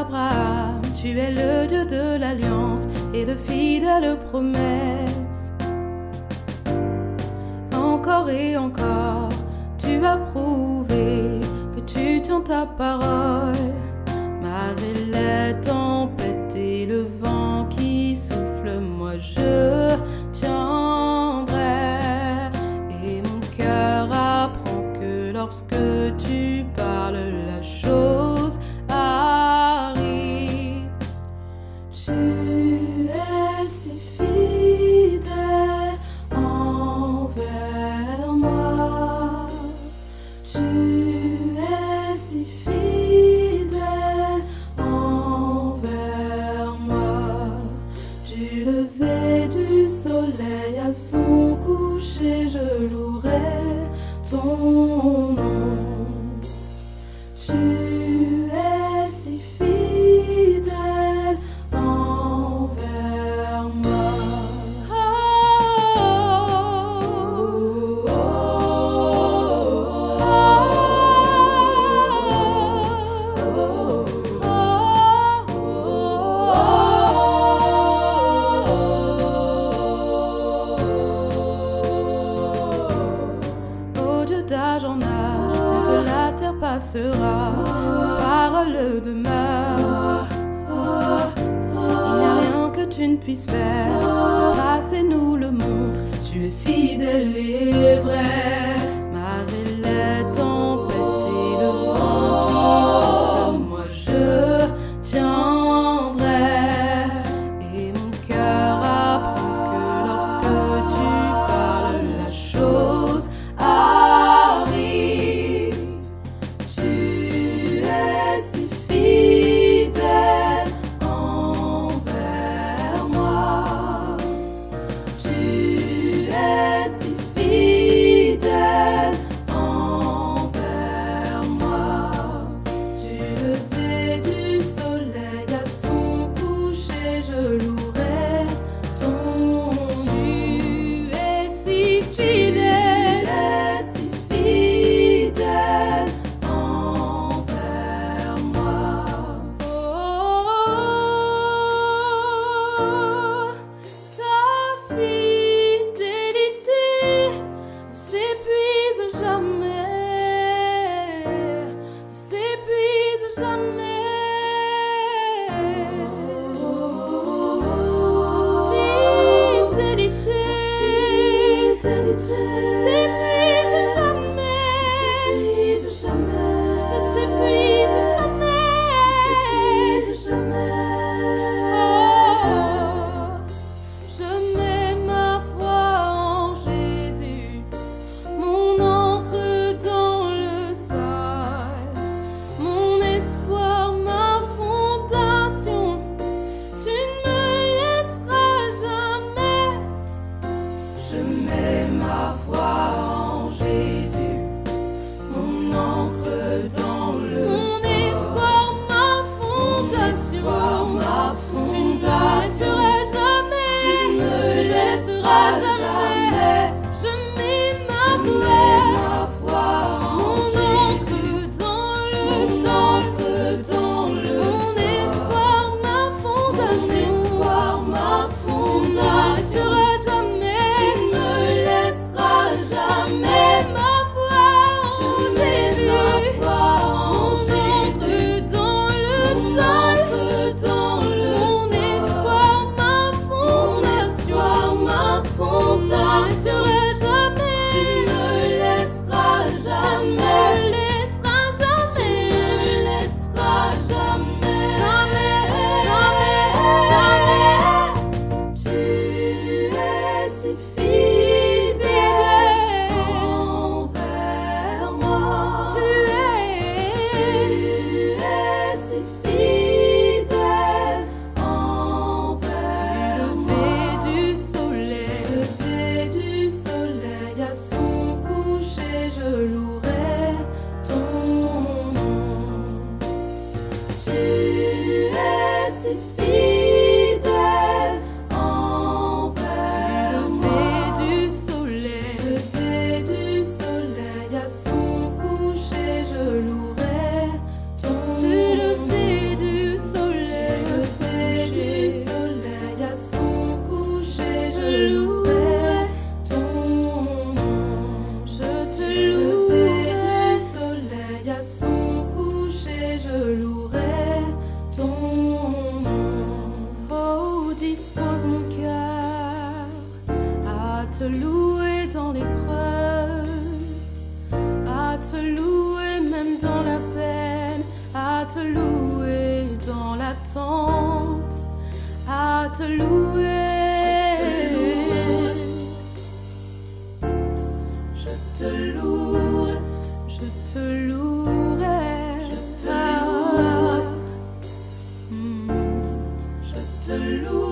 d'Abraham, tu es le Dieu de l'alliance et de fidèles promesses. Encore et encore, tu as prouvé que tu tiens ta parole. Malgré les tempêtes et le vent qui souffle, moi je tiendrai. Et mon cœur apprend que lorsque tu parles, la chose arrive. Tu es si fidèle envers moi. Tu es si fidèle envers moi. Du lever du soleil à son coucher, je louerai ton nom. Tu es si fidèle envers moi. Oh, oh, oh, d'âge en âge, que la terre passera, parole demeure. Il n'y a rien que tu ne puisses faire, le passé nous le montre. Tu es fidèle et vrai, malgré les tempêtes et le vent qui souffle, moi je tiendrai. Et mon cœur apprend que lorsque tu parles, la chose arrive. Tu es si fidèle envers moi. Tu es si fidèle envers moi. Du lever du soleil à son coucher, je louerai ton nom. Tu es si fidèle envers moi. Oh, ta fidélité ne s'épuise jamais, ne s'épuise jamais. Fidélité ne s'épuise jamais, ne s'épuise jamais. Oh, je mets ma foi en Jésus, mon encre dans le sol, mon espoir, ma fondation. Tu ne me laisseras jamais. Je mets ma foi en Jésus, mon encre dans le sol, mon espoir, ma fondation. Tu ne me laisseras jamais. Tu ne me laisseras jamais. Je mets ma foi en Jésus, mon encre dans le sol, mon espoir, ma fondation. Tu ne me laisseras jamais. Tu ne me laisseras jamais. Ma foi louer dans l'épreuve, à te louer même dans la peine, à te louer dans l'attente, à te louer. Je te louerai, je te louerai, je te louerai.